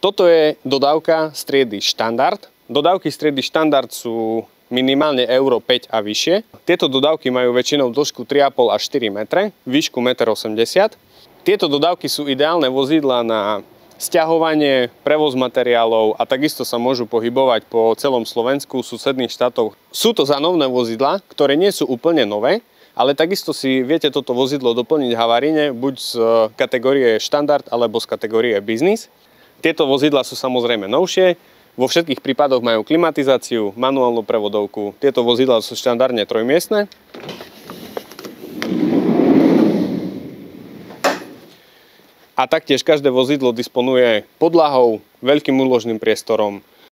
Toto je dodávka striedy štandard. Dodávky striedy štandard sú minimálne euro 5 a vyššie. Tieto dodávky majú väčšinou dĺžku 3,5 až 4 metre, výšku 1,80 m. Tieto dodávky sú ideálne vozidlá na sťahovanie, prevoz materiálov a takisto sa môžu pohybovať po celom Slovensku, susedných štátoch. Sú to zánovné vozidlá, ktoré nie sú úplne nové, ale takisto si viete toto vozidlo doplniť havaríne, buď z kategórie štandard alebo z kategórie biznis. Tieto vozidlá sú samozrejme novšie, vo všetkých prípadoch majú klimatizáciu, manuálnu prevodovku. Tieto vozidlá sú štandardne trojmiestne. A taktiež každé vozidlo disponuje podlahou, veľkým úložným priestorom,